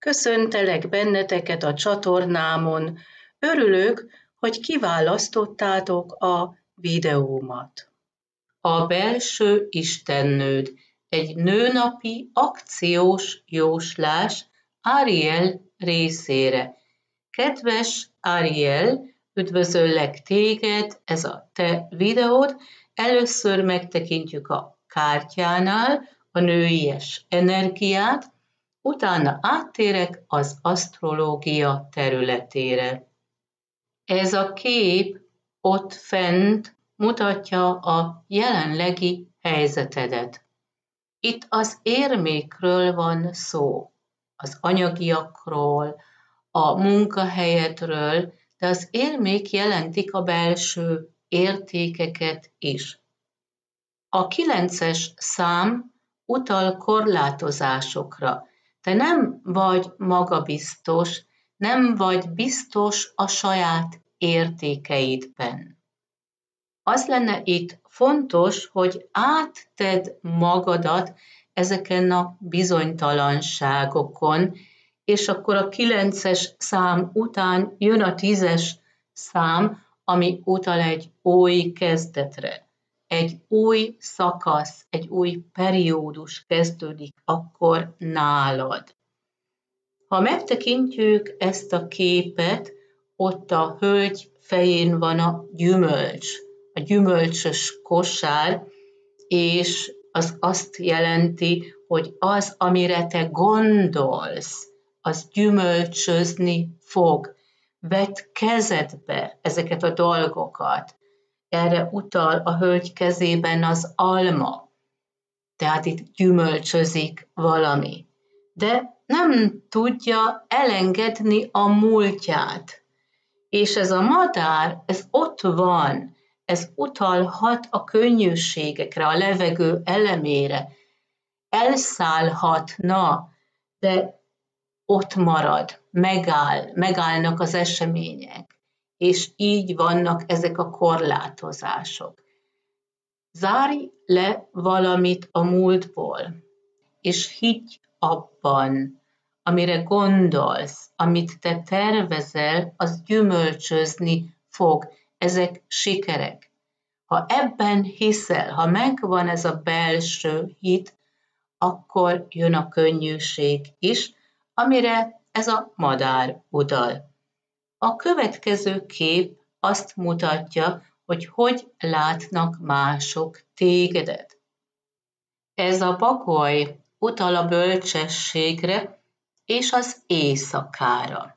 Köszöntelek benneteket a csatornámon. Örülök, hogy kiválasztottátok a videómat. A belső istennőd egy nőnapi akciós jóslás Ariel részére. Kedves Ariel, üdvözöllek téged, ez a te videód. Először megtekintjük a kártyánál a nőies energiát, utána áttérek az asztrológia területére. Ez a kép ott fent mutatja a jelenlegi helyzetedet. Itt az érmékről van szó, az anyagiakról, a munkahelyedről, de az érmék jelentik a belső értékeket is. A 9-es szám utal korlátozásokra. Te nem vagy magabiztos, nem vagy biztos a saját értékeidben. Az lenne itt fontos, hogy áttedd magadat ezeken a bizonytalanságokon, és akkor a 9-es szám után jön a 10-es szám, ami utal egy új kezdetre. Egy új szakasz, egy új periódus kezdődik akkor nálad. Ha megtekintjük ezt a képet, ott a hölgy fején van a gyümölcsös kosár, és az azt jelenti, hogy az, amire te gondolsz, az gyümölcsözni fog. Vedd kezedbe ezeket a dolgokat. Erre utal a hölgy kezében az alma, tehát itt gyümölcsözik valami. De nem tudja elengedni a múltját. És ez a madár, ez ott van, ez utalhat a könnyűségekre, a levegő elemére. Elszállhatna, de ott marad, megállnak az események. És így vannak ezek a korlátozások. Zárj le valamit a múltból, és higgy abban, amire gondolsz, amit te tervezel, az gyümölcsözni fog. Ezek sikerek. Ha ebben hiszel, ha megvan ez a belső hit, akkor jön a könnyűség is, amire ez a madár utal. A következő kép azt mutatja, hogy látnak mások tégedet. Ez a bagoly utal a bölcsességre és az éjszakára.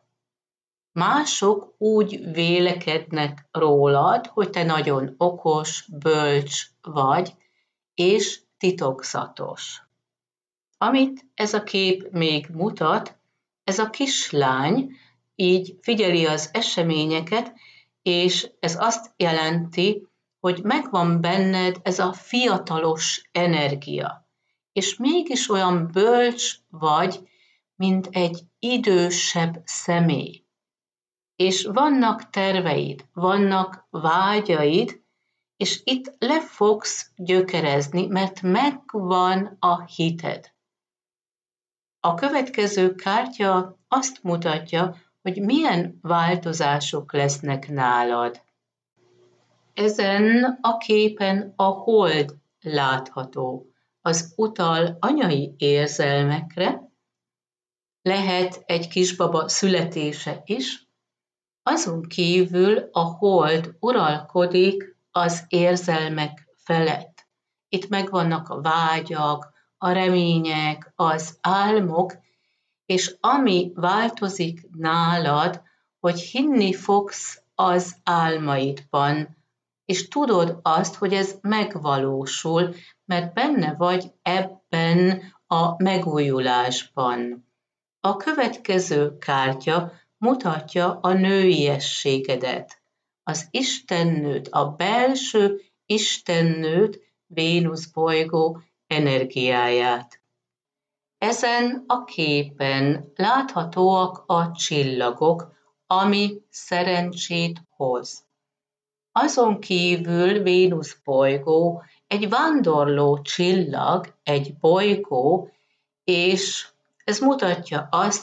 Mások úgy vélekednek rólad, hogy te nagyon okos, bölcs vagy, és titokzatos. Amit ez a kép még mutat, ez a kislány így figyeli az eseményeket, és ez azt jelenti, hogy megvan benned ez a fiatalos energia, és mégis olyan bölcs vagy, mint egy idősebb személy. És vannak terveid, vannak vágyaid, és itt le fogsz gyökerezni, mert megvan a hited. A következő kártya azt mutatja, hogy milyen változások lesznek nálad. Ezen a képen a hold látható. Az utal anyai érzelmekre, lehet egy kisbaba születése is, azon kívül a hold uralkodik az érzelmek felett. Itt megvannak a vágyak, a remények, az álmok, és ami változik nálad, hogy hinni fogsz az álmaidban, és tudod azt, hogy ez megvalósul, mert benne vagy ebben a megújulásban. A következő kártya mutatja a nőiességedet, az istennőt, a belső istennőt, Vénusz bolygó energiáját. Ezen a képen láthatóak a csillagok, ami szerencsét hoz. Azon kívül Vénusz bolygó egy vándorló csillag, egy bolygó, és ez mutatja azt,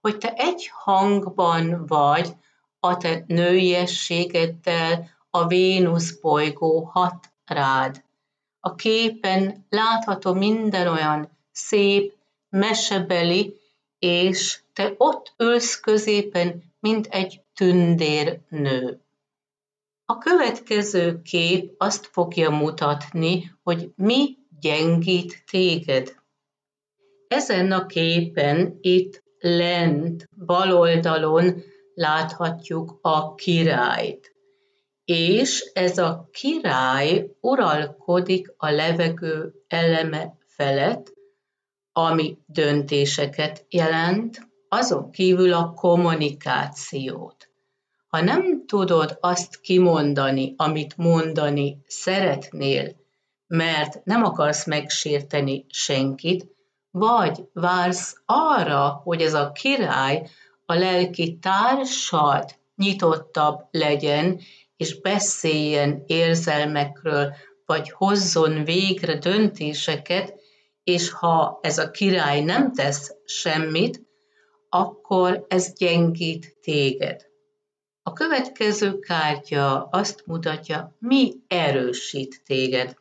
hogy te egy hangban vagy a te nőiességeddel, a Vénusz bolygó hat rád. A képen látható minden olyan szép, mesebeli, és te ott ülsz középen, mint egy tündérnő. A következő kép azt fogja mutatni, hogy mi gyengít téged. Ezen a képen itt lent, bal oldalon láthatjuk a királyt. És ez a király uralkodik a levegő eleme felett, ami döntéseket jelent, azon kívül a kommunikációt. Ha nem tudod azt kimondani, amit mondani szeretnél, mert nem akarsz megsérteni senkit, vagy vársz arra, hogy ez a király, a lelki társad nyitottabb legyen, és beszéljen érzelmekről, vagy hozzon végre döntéseket, és ha ez a király nem tesz semmit, akkor ez gyengít téged. A következő kártya azt mutatja, mi erősít téged.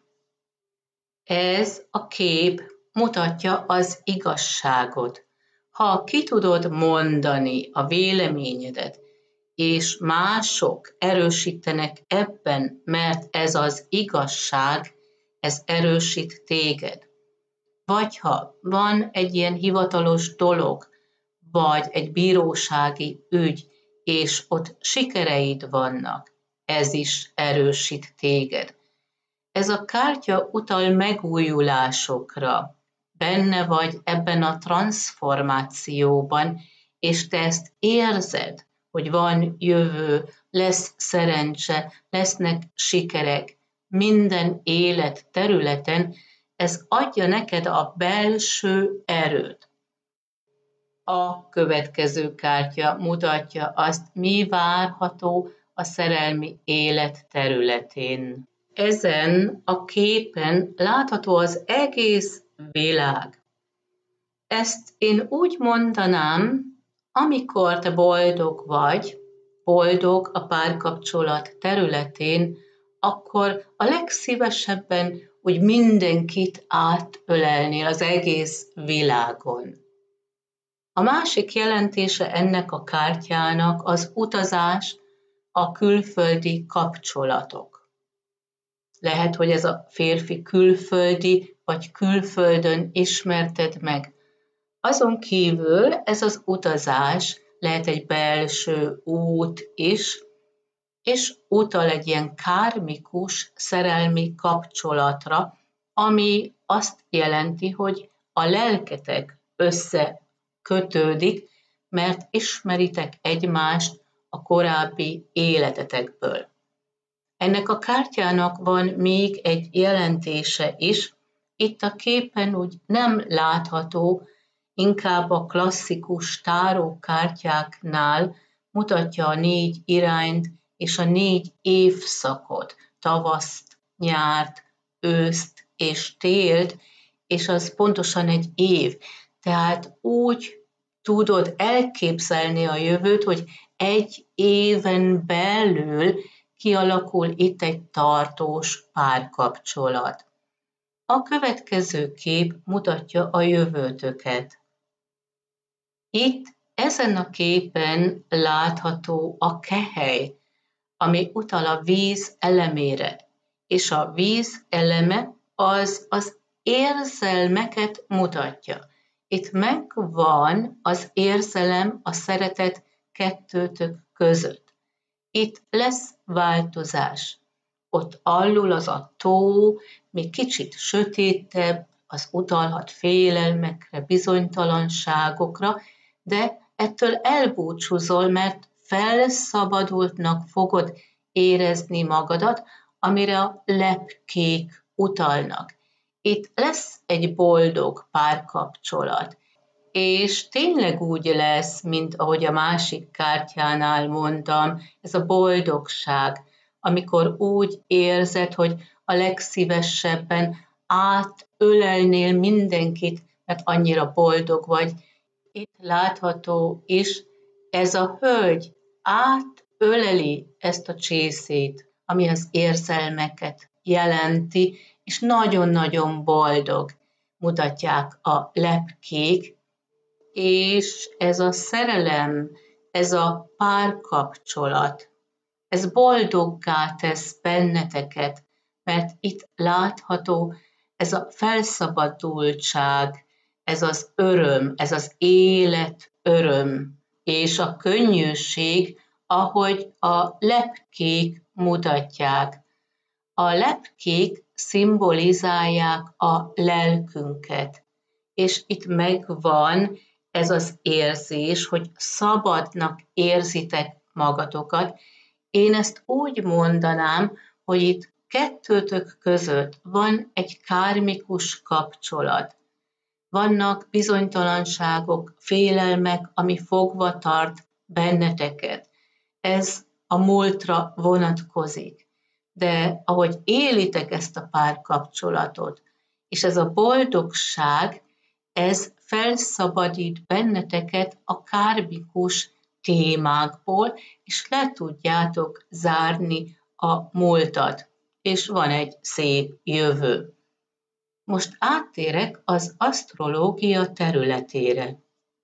Ez a kép mutatja az igazságot. Ha ki tudod mondani a véleményedet, és mások erősítenek ebben, mert ez az igazság, ez erősít téged. Vagy ha van egy ilyen hivatalos dolog, vagy egy bírósági ügy, és ott sikereid vannak, ez is erősít téged. Ez a kártya utal megújulásokra. Benne vagy ebben a transformációban, és te ezt érzed, hogy van jövő, lesz szerencse, lesznek sikerek, minden élet területen, ez adja neked a belső erőt. A következő kártya mutatja azt, mi várható a szerelmi élet területén. Ezen a képen látható az egész világ. Ezt én úgy mondanám, amikor te boldog vagy, boldog a párkapcsolat területén, akkor a legszívesebben úgy mindenkit átölelnél az egész világon. A másik jelentése ennek a kártyának az utazás, a külföldi kapcsolatok. Lehet, hogy ez a férfi külföldi, vagy külföldön ismerted meg. Azon kívül ez az utazás lehet egy belső út is, és utal egy ilyen kármikus szerelmi kapcsolatra, ami azt jelenti, hogy a lelketek összekötődik, mert ismeritek egymást a korábbi életetekből. Ennek a kártyának van még egy jelentése is, itt a képen úgy nem látható, inkább a klasszikus tárókártyáknál mutatja a 4 irányt és a 4 évszakot, tavaszt, nyárt, őszt és télt, és az pontosan egy év. Tehát úgy tudod elképzelni a jövőt, hogy egy éven belül kialakul itt egy tartós párkapcsolat. A következő kép mutatja a jövőtöket. Itt ezen a képen látható a kehely, ami utal a víz elemére, és a víz eleme az érzelmeket mutatja. Itt megvan az érzelem, a szeretet kettőtök között. Itt lesz változás. Ott alul az a tó, még kicsit sötétebb, az utalhat félelmekre, bizonytalanságokra, de ettől elbúcsúzol, mert felszabadultnak fogod érezni magadat, amire a lepkék utalnak. Itt lesz egy boldog párkapcsolat, és tényleg úgy lesz, mint ahogy a másik kártyánál mondtam, ez a boldogság, amikor úgy érzed, hogy a legszívesebben átölelnél mindenkit, mert annyira boldog vagy, itt látható is, ez a hölgy átöleli ezt a csészét, ami az érzelmeket jelenti, és nagyon-nagyon boldog, mutatják a lepkék, és ez a szerelem, ez a párkapcsolat, ez boldoggá tesz benneteket, mert itt látható ez a felszabadultság, ez az öröm, ez az élet öröm, és a könnyűség, ahogy a lepkék mutatják. A lepkék szimbolizálják a lelkünket, és itt megvan ez az érzés, hogy szabadnak érzitek magatokat. Én ezt úgy mondanám, hogy itt kettőtök között van egy kármikus kapcsolat. Vannak bizonytalanságok, félelmek, ami fogva tart benneteket. Ez a múltra vonatkozik. De ahogy élitek ezt a párkapcsolatot, és ez a boldogság, ez felszabadít benneteket a kármikus témákból, és le tudjátok zárni a múltat, és van egy szép jövő. Most áttérek az asztrológia területére.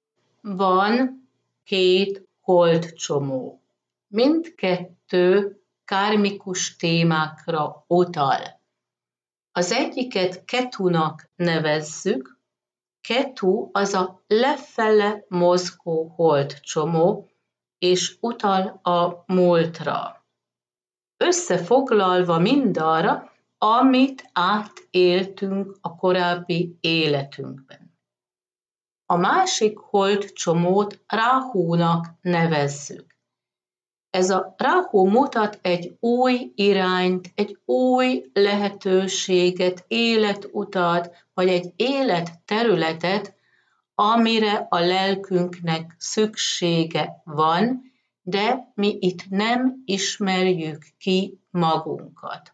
Van 2 holdcsomó. Mindkettő kármikus témákra utal. Az egyiket Ketunak nevezzük. Ketu az a lefele mozgó holdcsomó, és utal a múltra. Összefoglalva mindarra, amit átéltünk a korábbi életünkben. A másik holdcsomót Ráhúnak nevezzük. Ez a Ráhú mutat egy új irányt, egy új lehetőséget, életutat, vagy egy életterületet, amire a lelkünknek szüksége van, de mi itt nem ismerjük ki magunkat.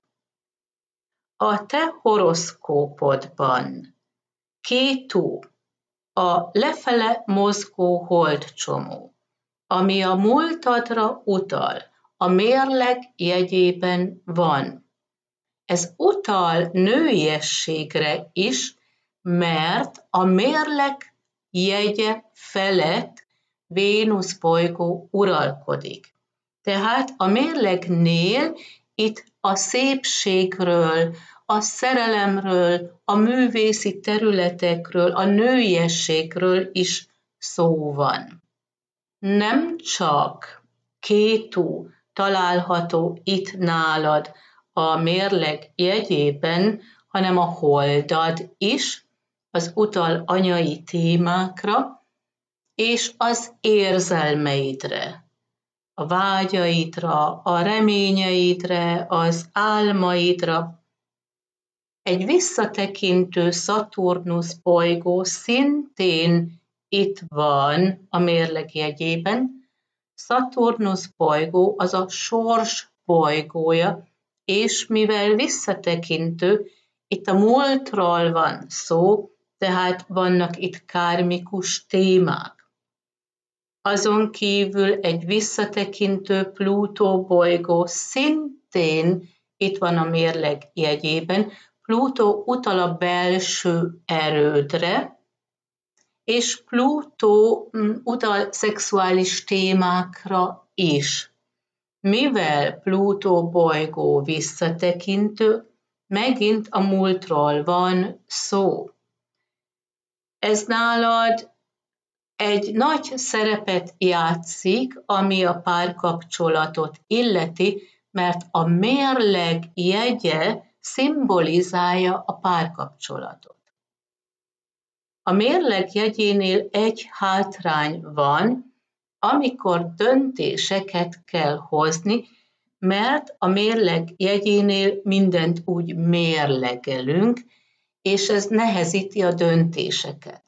A te horoszkópodban Kétu a lefele mozgó holdcsomó, ami a múltadra utal, a mérleg jegyében van. Ez utal nőiességre is, mert a mérleg jegye felett Vénusz bolygó uralkodik. Tehát a mérlegnél itt a szépségről, a szerelemről, a művészi területekről, a nőiességről is szó van. Nem csak Kétu található itt nálad a mérleg jegyében, hanem a holdad is, az utal anyai témákra, és az érzelmeidre, a vágyaidra, a reményeidre, az álmaidra. Egy visszatekintő Szaturnusz bolygó szintén itt van a mérleg jegyében. Szaturnusz bolygó az a sors bolygója, és mivel visszatekintő, itt a múltról van szó, tehát vannak itt kármikus témák. Azon kívül egy visszatekintő Plutó bolygó szintén itt van a mérleg jegyében. Plutó utal a belső erődre, és Plutó utal szexuális témákra is. Mivel Plutó bolygó visszatekintő, megint a múltról van szó. Ez nálad egy nagy szerepet játszik, ami a párkapcsolatot illeti, mert a mérleg jegye szimbolizálja a párkapcsolatot. A mérleg jegyénél egy hátrány van, amikor döntéseket kell hozni, mert a mérleg jegyénél mindent úgy mérlegelünk, és ez nehezíti a döntéseket.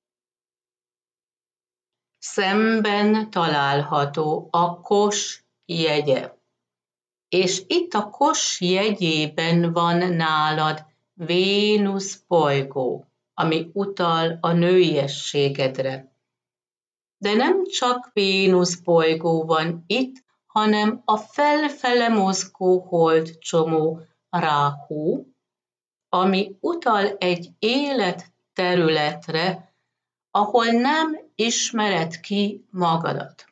Szemben található a Kos jegye. És itt a Kos jegyében van nálad Vénusz bolygó, ami utal a nőiességedre. De nem csak Vénusz bolygó van itt, hanem a felfele mozgó holdcsomó Ráhu, ami utal egy életterületre, ahol nem ismered ki magadat.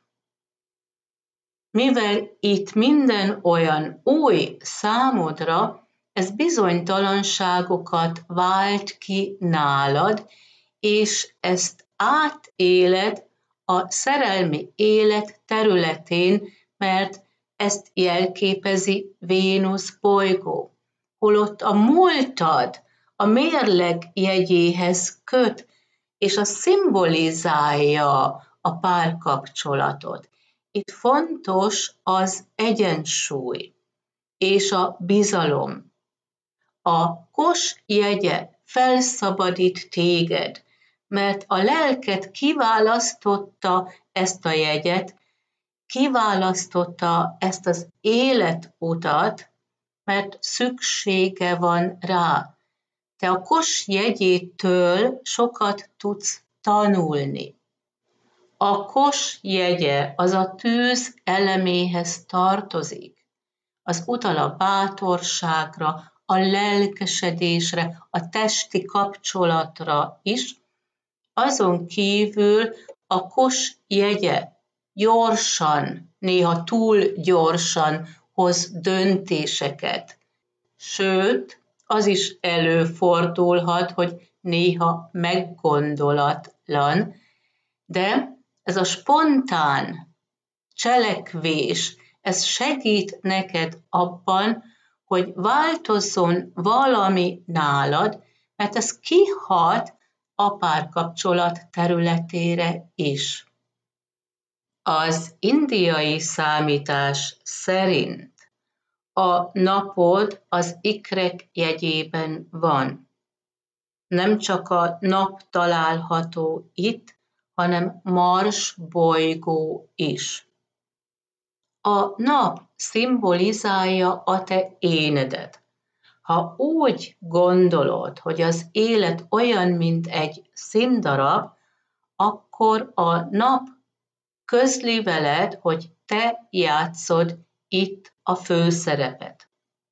Mivel itt minden olyan új számodra, ez bizonytalanságokat vált ki nálad, és ezt átéled a szerelmi élet területén, mert ezt jelképezi Vénusz bolygó. Holott a múltad a mérleg jegyéhez köt, és a szimbolizálja a párkapcsolatot. Itt fontos az egyensúly és a bizalom. A kos jegye felszabadít téged, mert a lelked kiválasztotta ezt a jegyet, kiválasztotta ezt az életutat, mert szüksége van rá. Te a kos jegyétől sokat tudsz tanulni. A kos jegye az a tűz eleméhez tartozik. Az utal a bátorságra, a lelkesedésre, a testi kapcsolatra is. Azon kívül a kos jegye gyorsan, néha túl gyorsan hoz döntéseket. Sőt, az is előfordulhat, hogy néha meggondolatlan, de ez a spontán cselekvés, ez segít neked abban, hogy változzon valami nálad, mert ez kihat a párkapcsolat területére is. Az indiai számítás szerint a napod az ikrek jegyében van. Nem csak a nap található itt, hanem Mars bolygó is. A nap szimbolizálja a te énedet. Ha úgy gondolod, hogy az élet olyan, mint egy színdarab, akkor a nap közli veled, hogy te játszod itt a főszerepet.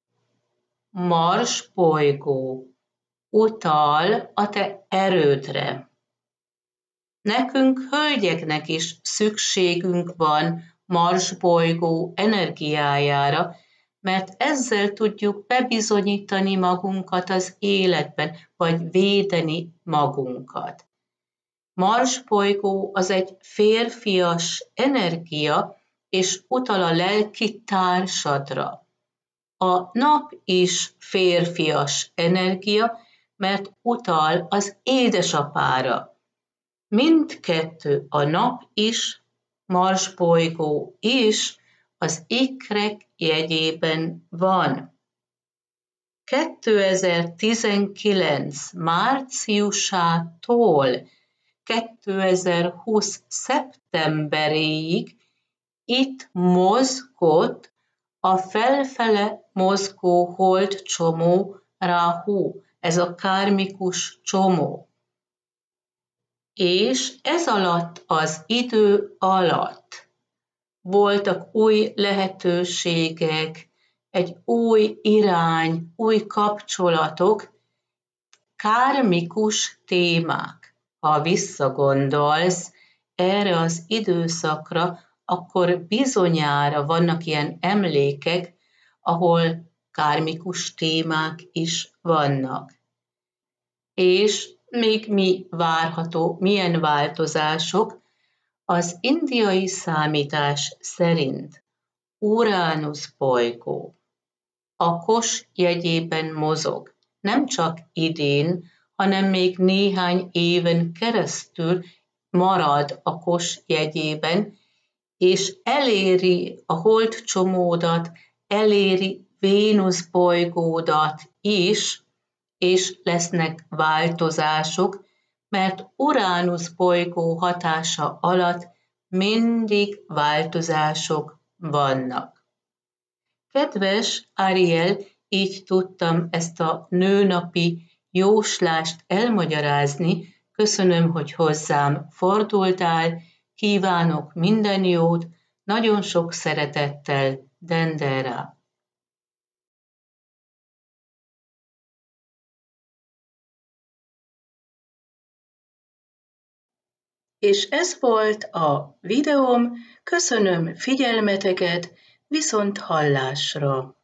Mars bolygó utal a te erődre. Nekünk, hölgyeknek is szükségünk van Mars bolygó energiájára, mert ezzel tudjuk bebizonyítani magunkat az életben, vagy védeni magunkat. Mars bolygó az egy férfias energia, és utal a lelki társadra. A nap is férfias energia, mert utal az édesapára. Mindkettő, a nap is, Mars bolygó is az ikrek jegyében van. 2019 márciusától 2020 szeptemberéig itt mozgott a felfele mozgó holdcsomó Ráhu, ez a kármikus csomó. És ez alatt az idő alatt voltak új lehetőségek, egy új irány, új kapcsolatok, kármikus témák. Ha visszagondolsz erre az időszakra, akkor bizonyára vannak ilyen emlékek, ahol kármikus témák is vannak. És még mi várható, milyen változások? Az indiai számítás szerint Uránusz bolygó a kos jegyében mozog, nem csak idén, hanem még néhány éven keresztül marad a kos jegyében, és eléri a holdcsomódat, eléri Vénusz bolygódat is, és lesznek változások, mert Uránusz bolygó hatása alatt mindig változások vannak. Kedves Ariel, így tudtam ezt a nőnapi jóslást elmagyarázni. Köszönöm, hogy hozzám fordultál, Kívánok minden jót, nagyon sok szeretettel, Dendera. És ez volt a videóm, köszönöm figyelmeteket, viszont hallásra!